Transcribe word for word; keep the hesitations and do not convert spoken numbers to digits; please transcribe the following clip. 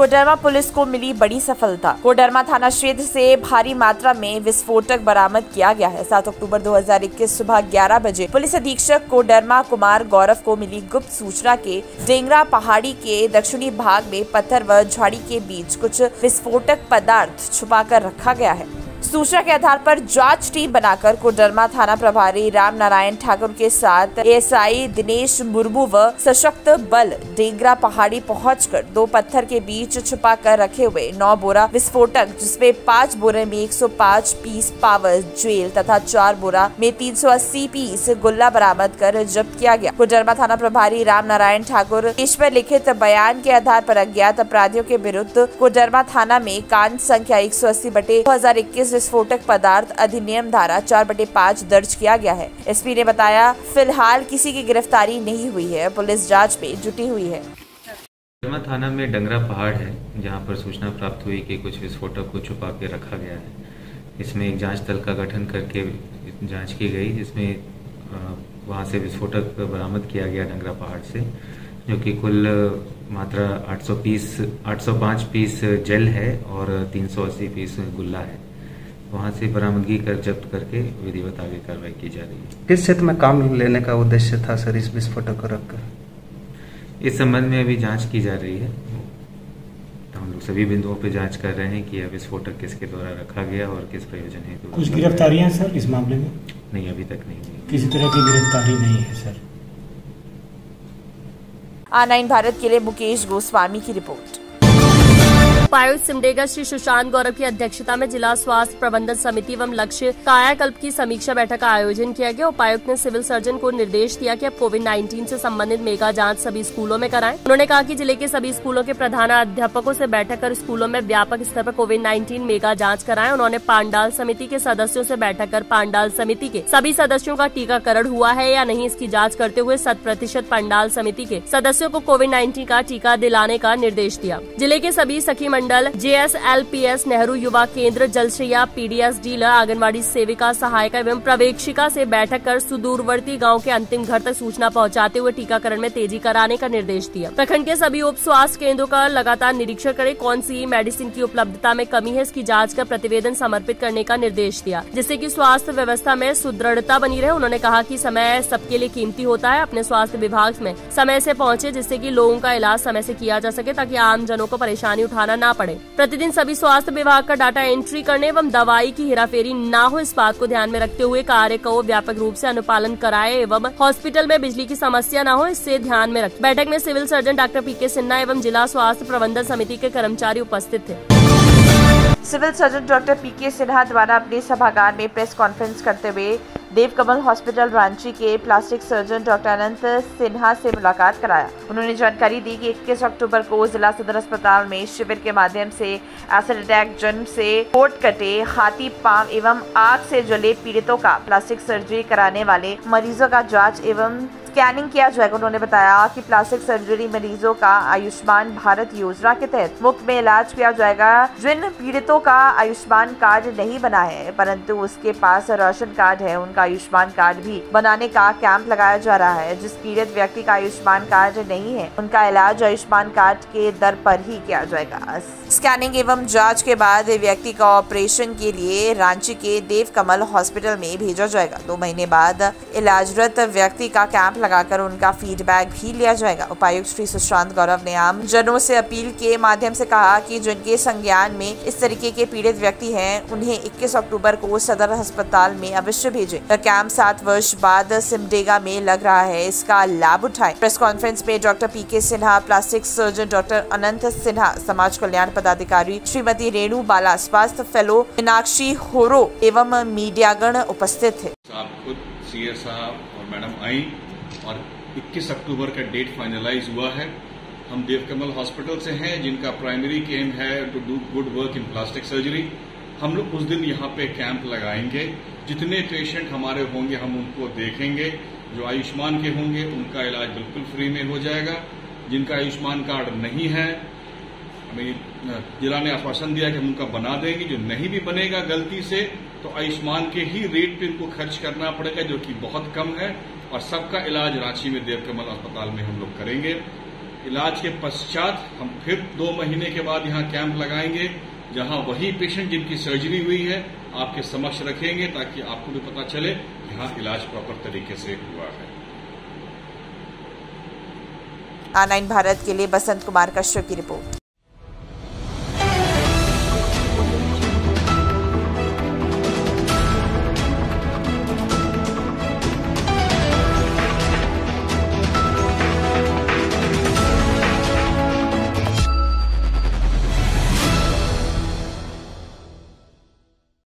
Koderma police को मिली बड़ी सफलता। कोडरमा थाना क्षेत्र से भारी मात्रा में विस्फोटक बरामद किया गया है। सात अक्टूबर दो हज़ार इक्कीस सुबह ग्यारह बजे पुलिस अधीक्षक कोडरमा कुमार गौरव को मिली गुप्त सूचना के डेंगरा पहाड़ी के दक्षिणी भाग में पत्थर व झाड़ी के बीच कुछ विस्फोटक पदार्थ छुपाकर रखा गया है। सूचना के आधार पर जांच टीम बनाकर कोडरमा थाना प्रभारी राम नारायण ठाकुर के साथ एएसआई दिनेश मुर्मू व सशक्त बल डेंगरा पहाड़ी पहुंचकर दो पत्थर के बीच छुपा कर रखे हुए नौ बोरा विस्फोटक, जिसमें पाँच बोरे में एक सौ पाँच पीस पावर ज्वेल तथा चार बोरा में तीन सौ अस्सी पीस गुल्ला बरामद कर जब्त किया गया। कोडरमा थाना प्रभारी राम नारायण ठाकुर इस पर लिखित बयान के आधार पर अज्ञात अपराधियों के विरुद्ध कोडरमा थाना में कांड संख्या एक सौ अस्सी बटे दो हजार इक्कीस विस्फोटक पदार्थ अधिनियम धारा चार बटे पाँच दर्ज किया गया है। एसपी ने बताया, फिलहाल किसी की गिरफ्तारी नहीं हुई है, पुलिस जांच में जुटी हुई है। कोडरमा थाना में डेंगरा पहाड़ है, जहां पर सूचना प्राप्त हुई कि कुछ विस्फोटक को छुपा के रखा गया है। इसमें एक जांच दल का गठन करके जांच की गई, जिसमें वहां से विस्फोटक बरामद किया गया डेंगरा पहाड़ से, जो कि कुल मात्रा आठ सौ पीस आठ सौ पाँच पीस जेल है और तीन सौ अस्सी पीस गुल्ला है। वहां से बरामदगी कर जब्त करके विधिवत आगे कार्रवाई की जा रही है। किस क्षेत्र में काम लेने का उद्देश्य था सर इस विस्फोटक को रखकर? इस संबंध में अभी जांच की जा रही है। तो हम लोग सभी बिंदुओं पे जांच कर रहे हैं कि यह विस्फोटक किसके द्वारा रखा गया और किस प्रयोजन हेतु। कुछ गिरफ्तारियां सर इस मामले में? नहीं, अभी तक नहीं हुई। किसी तरह की गिरफ्तारी नहीं है सर। आ नाइन भारत के लिए मुकेश गोस्वामी की रिपोर्ट। उपायुक्त सिमडेगा श्री सुशांत गौरव की अध्यक्षता में जिला स्वास्थ्य प्रबंधन समिति एवं लक्ष्य कायाकल्प की समीक्षा बैठक का आयोजन किया गया। उपायुक्त ने सिविल सर्जन को निर्देश दिया कि अब कोविड नाइन्टीन से संबंधित मेगा जांच सभी स्कूलों में कराएं। उन्होंने कहा कि जिले के सभी स्कूलों के प्रधानाध्यापकों से बैठक कर स्कूलों में व्यापक स्तर पर कोविड नाइन्टीन मेगा जांच कराएं। उन्होंने पांडाल समिति के सदस्यों से बैठक कर पांडाल समिति के सभी सदस्यों का टीकाकरण हुआ है या नहीं, इसकी जाँच करते हुए शत प्रतिशत पांडाल समिति के सदस्यों को कोविड नाइन्टीन का टीका दिलाने का निर्देश दिया। जिले के सभी सखी मंडल, जेएसएलपीएस, नेहरू युवा केंद्र, जलश्रिया, पीडीएस डीलर, आंगनबाड़ी सेविका, सहायिका एवं प्रवेशिका से बैठक कर सुदूरवर्ती गांव के अंतिम घर तक सूचना पहुंचाते हुए टीकाकरण में तेजी कराने का निर्देश दिया। प्रखंड के सभी उप स्वास्थ्य केंद्रों का लगातार निरीक्षण करे, कौन सी मेडिसिन की उपलब्धता में कमी है, इसकी जाँच कर प्रतिवेदन समर्पित करने का निर्देश दिया, जिससे की स्वास्थ्य व्यवस्था में सुदृढ़ता बनी रहे। उन्होंने कहा कि समय सबके लिए कीमती होता है, अपने स्वास्थ्य विभाग में समय से पहुंचे, जिससे कि लोगों का इलाज समय से किया जा सके, ताकि आम जनों को परेशानी उठाना न पड़े। प्रतिदिन सभी स्वास्थ्य विभाग का डाटा एंट्री करने एवं दवाई की हेराफेरी न हो, इस बात को ध्यान में रखते हुए कार्य को व्यापक रूप से अनुपालन कराए एवं हॉस्पिटल में बिजली की समस्या न हो, इससे ध्यान में रखें। बैठक में civil surgeon doctor P K Sinha एवं जिला स्वास्थ्य प्रबंधन समिति के कर्मचारी उपस्थित थे। Civil surgeon doctor P K Sinha द्वारा अपने सभागार में प्रेस कॉन्फ्रेंस करते हुए देवकमल हॉस्पिटल रांची के plastic surgeon doctor Anant Sinha से मुलाकात कराया। उन्होंने जानकारी दी कि इक्कीस अक्टूबर को जिला सदर अस्पताल में शिविर के माध्यम से एसिड अटैक, जन्म से होठ कटे, हाथी पांव एवं आग से जले पीड़ितों का प्लास्टिक सर्जरी कराने वाले मरीजों का जांच एवं स्कैनिंग किया जाएगा। उन्होंने बताया कि प्लास्टिक सर्जरी मरीजों का आयुष्मान भारत योजना के तहत मुफ्त में इलाज किया जाएगा। जिन पीड़ितों का आयुष्मान कार्ड नहीं बना है परंतु उसके पास राशन कार्ड है, उनका आयुष्मान कार्ड भी बनाने का कैंप लगाया जा रहा है। जिस पीड़ित व्यक्ति का आयुष्मान कार्ड नहीं है उनका इलाज आयुष्मान कार्ड के दर पर ही किया जाएगा। स्कैनिंग एवं जांच के बाद व्यक्ति का ऑपरेशन के लिए रांची के देवकमल हॉस्पिटल में भेजा जाएगा। दो महीने बाद इलाजरत व्यक्ति का कैंप लगाकर उनका फीडबैक भी लिया जाएगा। उपायुक्त श्री सुशांत गौरव ने आम जनों से अपील के माध्यम से कहा कि जिनके संज्ञान में इस तरीके के पीड़ित व्यक्ति हैं उन्हें इक्कीस अक्टूबर को सदर अस्पताल में अवश्य भेजें। कैंप सात वर्ष बाद सिमडेगा में लग रहा है, इसका लाभ उठाएं। प्रेस कॉन्फ्रेंस में doctor P K Sinha, plastic surgeon doctor Anant Sinha, समाज कल्याण पदाधिकारी श्रीमती रेणु बाला, स्वास्थ्य फेलो मीनाक्षी होरो एवं मीडियागण उपस्थित थे। आप खुद सीए साहब और मैडम आई और इक्कीस अक्टूबर का डेट फाइनलाइज हुआ है। हम देवकमल हॉस्पिटल से हैं जिनका प्राइमरी एम है to do good work in plastic surgery. हम लोग उस दिन यहाँ पे कैंप लगाएंगे। जितने पेशेंट हमारे होंगे हम उनको देखेंगे। जो आयुष्मान के होंगे उनका इलाज बिल्कुल फ्री में हो जाएगा। जिनका आयुष्मान कार्ड नहीं है, हमें जिला ने आश्वासन दिया कि हम उनका बना देंगे। जो नहीं भी बनेगा गलती से तो आयुष्मान के ही रेट पे उनको खर्च करना पड़ेगा, जो कि बहुत कम है, और सबका इलाज रांची में देवकमल अस्पताल में हम लोग करेंगे। इलाज के पश्चात हम फिर दो महीने के बाद यहाँ कैंप लगाएंगे, जहां वही पेशेंट जिनकी सर्जरी हुई है आपके समक्ष रखेंगे, ताकि आपको भी पता चले यहाँ इलाज प्रॉपर तरीके से हुआ है। आर नाइन भारत के लिए बसंत कुमार कश्यप की रिपोर्ट।